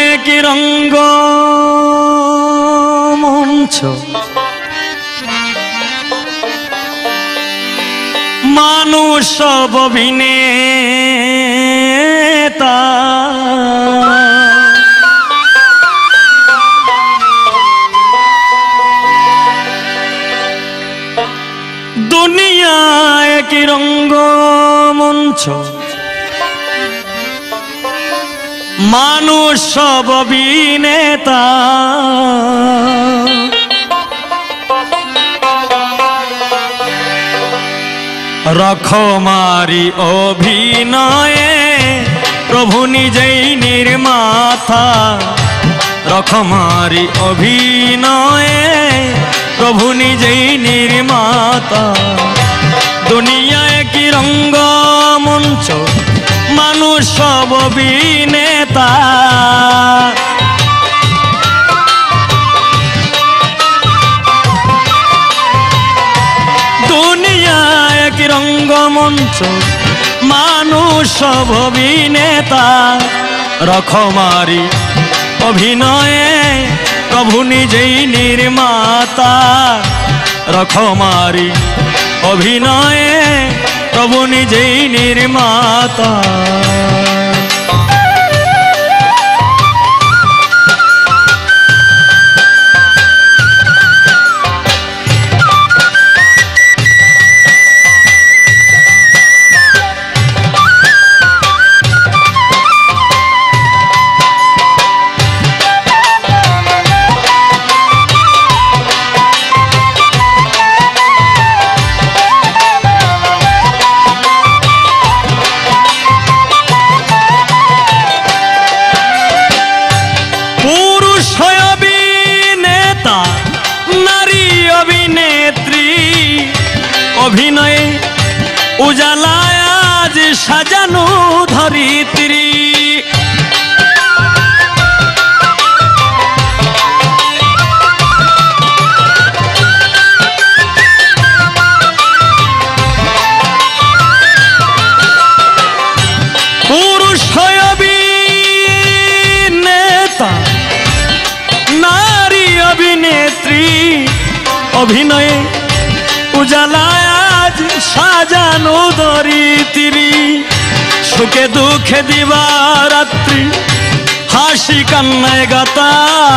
কি রঙ্গ মঞ্চ মানুষ সব অভিনেতা দুনিয়ায় কি রঙ্গ মঞ্চ মানুষ সব অভিনেতা রখমারি অভিনয়ে প্রভু নিজেই নির্মাতা রখমারি অভিনয়ে প্রভু নিজেই নির্মাতা দুনিয়ায় কি রঙ্গ মঞ্চ মানুষ সব অভিনেতা দুনিয়ায় কি রঙ্গমঞ্চ মানুষ সব অভিনেতা রখমারি অভিনয়ে প্রভু নিজেই নির্মাতা রখমারি অভিনয়ে প্রভু নিজেই নির্মাতা অভিনয়ে উজালায় আজ সাজানো ধরিত্রী পুরুষ অভিনেতা নারী অভিনেত্রী অভিনয়ে উজালায় আজ সাজানো ধরিত্রী সুখে দুঃখে দিবারাত্রি হাসি কান্নায় গাতা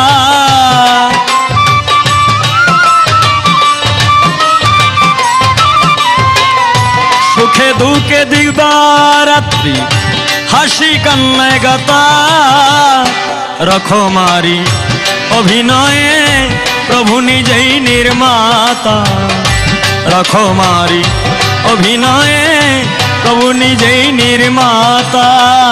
সুখে দুঃখে দিবারাত্রি হাসি কান্নায় গাতা রখমারি অভিনয়ে প্রভু নিজেই নির্মাতা রখমারি অভিনয়ে প্রভু নিজেই নির্মাতা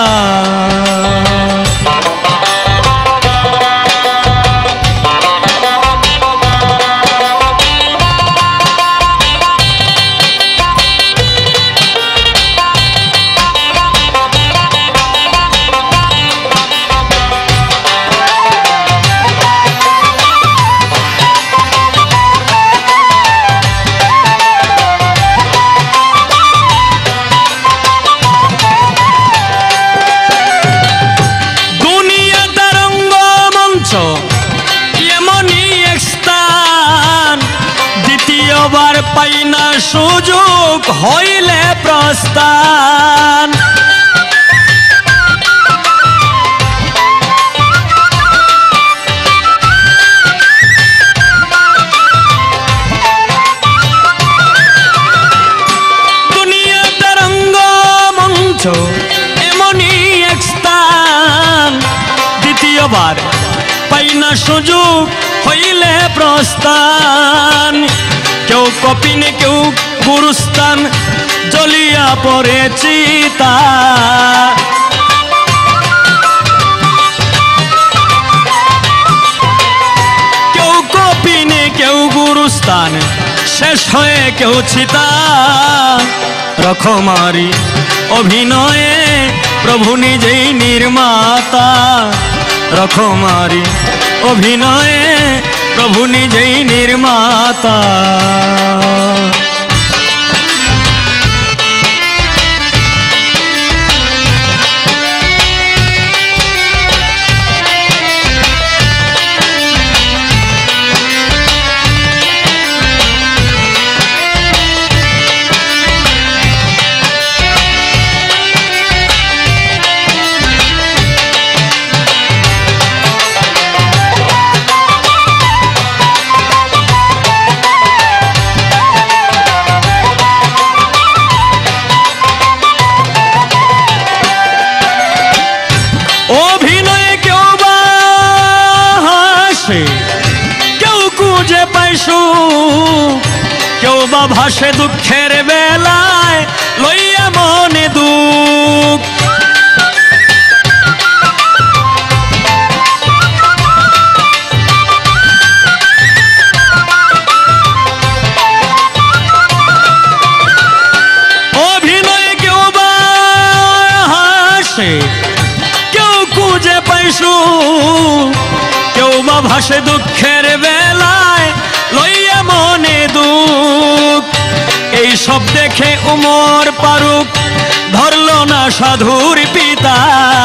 পাই না সুযোগ হইলে প্রস্থান দুনিয়াতে রঙ্গমঞ্চ এমনই এক স্থান দ্বিতীয়বার পাই না সুযোগ হইলে প্রস্থান কেউ কপিনে কেউ গুরুস্থান জ্বলিয়া পড়ে চিতা কেউ কপিনে কেউ গুরুস্থান শেষ হয়ে কেউ চিতা রখমারি অভিনয়ে প্রভু নিজেই নির্মাতা রখমারি অভিনয়ে প্রভু নিজেই নির্মাতা হাসে কেউ খুঁজে পায় সুখ, কেউ বা ভাসে দুঃখের বেলায় লইয়া মনে দুঃখ। অভিনয়ে কেউ বা হাসে কেউ খুঁজে পায় সুখ, কেউ বা ভাসে দুঃখের বেলায় লইয়া মনে দুঃখ। এই সব দেখে উমর ফারুক ধরল না সাধুর পিতা,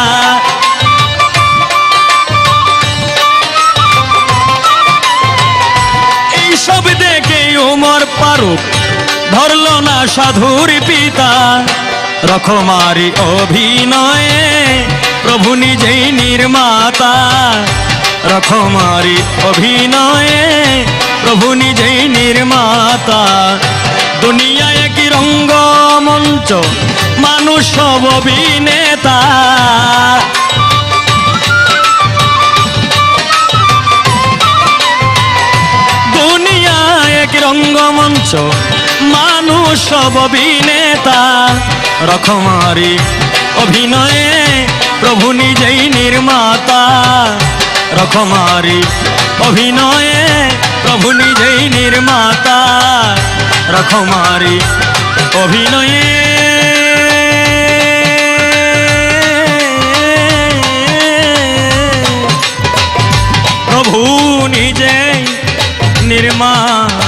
এই সব দেখে উমর ফারুক ধরল না সাধুর পিতা। রকমারি অভিনয়ে প্রভু নিজেই নির্মাতা, রকমারি অভিনয়ে প্রভু নিজেই নির্মাতা। দুনিয়ায় কি রঙ্গমঞ্চ মানুষ সব অভিনেতা, দুনিয়ায় কি রঙ্গমঞ্চ মানুষ সব অভিনেতা। রকমারি অভিনয়ে প্রভু নিজেই নির্মাতা, রকমারি অভিনয়ে প্রভু নিজেই নির্মাতা। রকমারি অভিনয়ে প্রভু নিজেই নির্মাতা।